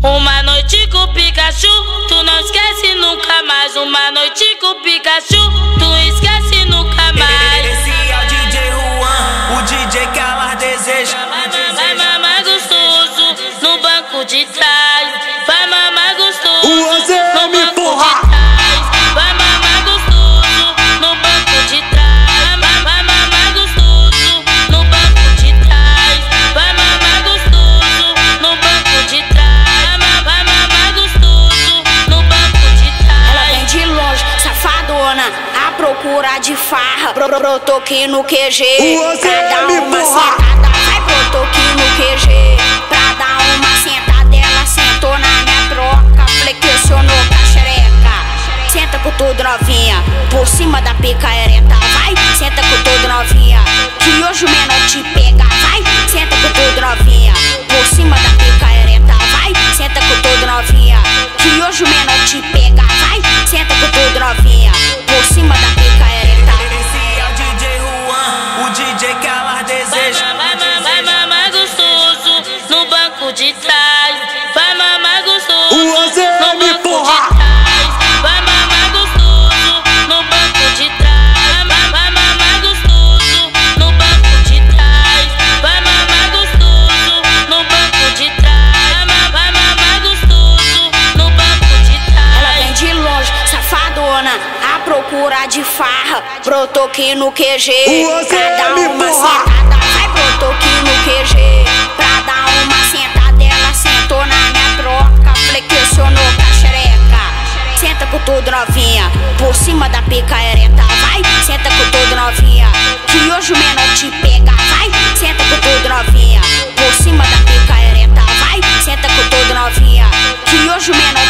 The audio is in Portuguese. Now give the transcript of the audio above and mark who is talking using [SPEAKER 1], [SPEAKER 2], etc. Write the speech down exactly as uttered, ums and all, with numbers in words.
[SPEAKER 1] Uma noite com o Pikachu, tu não esquece nunca mais. Uma noite com o Pikachu, tu esquece nunca mais.
[SPEAKER 2] Esse é o D J Juan, o D J que ela deseja.
[SPEAKER 1] Vai mamar gostoso no banco de trás. Vai mamar gostoso
[SPEAKER 3] O Ozé
[SPEAKER 1] no
[SPEAKER 3] me
[SPEAKER 1] banco
[SPEAKER 3] porra.
[SPEAKER 1] de trás. Vai mamar gostoso no banco de trás. Vai mamar gostoso no banco de trás. Vai mamar gostoso no banco de trás. Vai mamar gostoso no banco de trás.
[SPEAKER 4] Ela vem de longe, safadona, à procura de farra. Bro, bro, brotou aqui no Q G
[SPEAKER 3] O Ozé
[SPEAKER 4] pra dar
[SPEAKER 3] me
[SPEAKER 4] uma
[SPEAKER 3] porra.
[SPEAKER 4] sentada. Vai, brotou aqui no Q G pra dar uma sentada. Ela sentou na minha troca, flexionou com a xereca. Senta com tudo novinha, por cima da pica ereta. Vai, senta com tudo novinha, que hoje o menor te pega. Vai, senta com tudo novinha, por cima da pica ereta. Vai, senta com tudo novinha, que hoje o menor te pega. Vai, senta com tudo novinha, por cima da pica ereta.
[SPEAKER 2] Esse é o D J Juan, o D J que ela deseja.
[SPEAKER 1] Vai, vai, vai mamar gostoso no banco de trás. Vai mamar gostoso
[SPEAKER 3] O Ozé
[SPEAKER 1] no
[SPEAKER 3] me
[SPEAKER 1] banco
[SPEAKER 3] porra.
[SPEAKER 1] de trás. Vai mamar gostoso no banco de trás. Vai, vai mamar gostoso no banco de trás. Vai mamar gostoso no banco de trás. Vai, vai mamar gostoso no banco de
[SPEAKER 4] Ela
[SPEAKER 1] trás.
[SPEAKER 4] vem de longe, safadona, à procura de farra. Brotou aqui no Q G
[SPEAKER 3] O Ozé
[SPEAKER 4] pra dar
[SPEAKER 3] me
[SPEAKER 4] uma
[SPEAKER 3] porra.
[SPEAKER 4] sentada. Vai, brotou aqui no Q G pra dar uma sentada. Ela sentou na minha troca, flexionou com a xereca. Senta com tudo novinha, por cima da pica ereta. Vai, senta com tudo novinha, que hoje o menor te pega. Vai, senta com tudo novinha, por cima da pica ereta. Vai, senta com tudo novinha, que hoje o menor